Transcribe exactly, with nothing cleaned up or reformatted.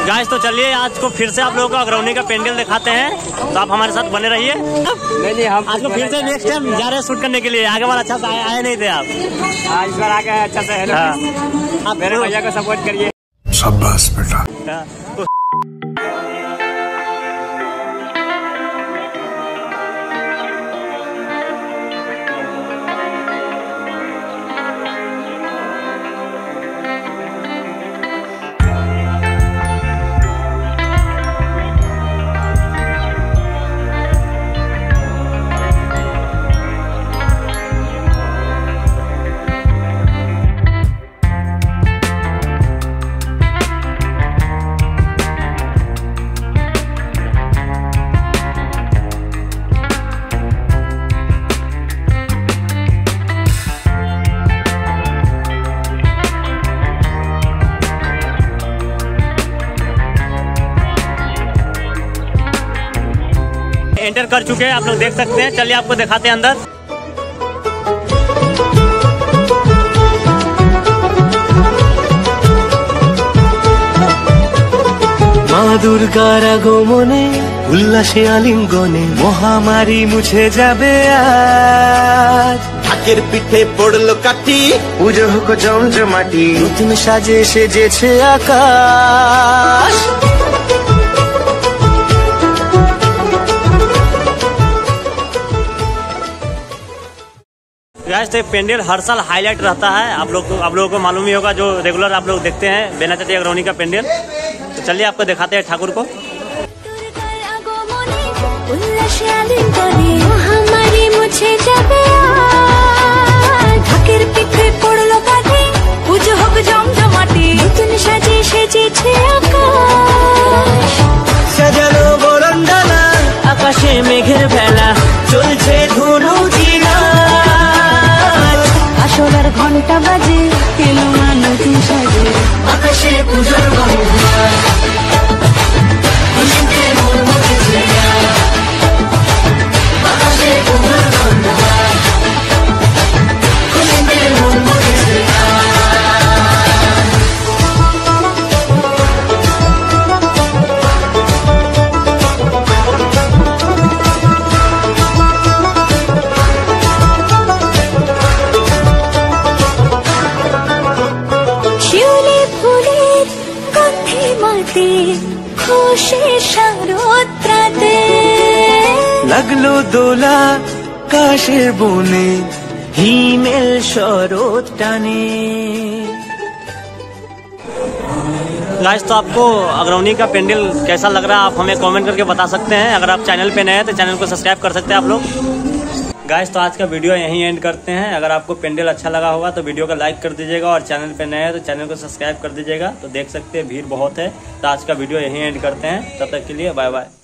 Guys तो चलिए आज को फिर से आप लोगों को अग्रौनी का पेंडल दिखाते हैं, तो आप हमारे साथ बने रहिए। नहीं नहीं हम आज को फिर से नेक्स्ट टाइम जा रहे हैं शूट करने के लिए। आगे बार अच्छा से आए, आए नहीं थे आप, आज इस बार आ गए अच्छा से है ना। आप मेरे भैया को सपोर्ट करिए। शाबाश बेटा। एंटर कर चुके हैं, आप लोग देख सकते हैं। चलिए आपको दिखाते हैं अंदर। মা দুর্গার আগমনে উল্লাসে আলিঙ্গনে মহামারী মুছে যাবে আজ। ঢাকের পিঠে পড়লো কাঠি পুজো হোক জমজমাটি নতুন সাজে সেজেছে আকাশ। गाइस तो पेंडल हर साल हाईलाइट रहता है, आप लोग को आप लोगों को मालूम ही होगा, जो रेगुलर आप लोग देखते हैं बेनाचटी अग्रौनी का पेंडल। तो चलिए आपको दिखाते हैं ठाकुर को। সাজানো বরণডালা আকাশে মেঘের ভেলা চলছে ধুনু জিনা। আসলার ঘন্টা বাজে এলো মানুষ সাজে আকাশে পুজোর গন্ধ। লাগলো দোলা কাশের বনে হিমেল শরৎ টানে। गाइस तो आपको अग्रौनी का पेंडल कैसा लग रहा है आप हमें कमेंट करके बता सकते हैं। अगर आप चैनल पे नए हैं तो चैनल को सब्सक्राइब कर सकते हैं आप लोग। गाइस तो आज का वीडियो यहीं एंड करते हैं। अगर आपको पेंडल अच्छा लगा होगा तो वीडियो को लाइक कर दीजिएगा, और चैनल पे नए हैं तो चैनल को सब्सक्राइब कर दीजिएगा। तो देख सकते हैं भीड़ बहुत है। तो आज का वीडियो यहीं एंड करते हैं, तब तक के लिए बाय बाय।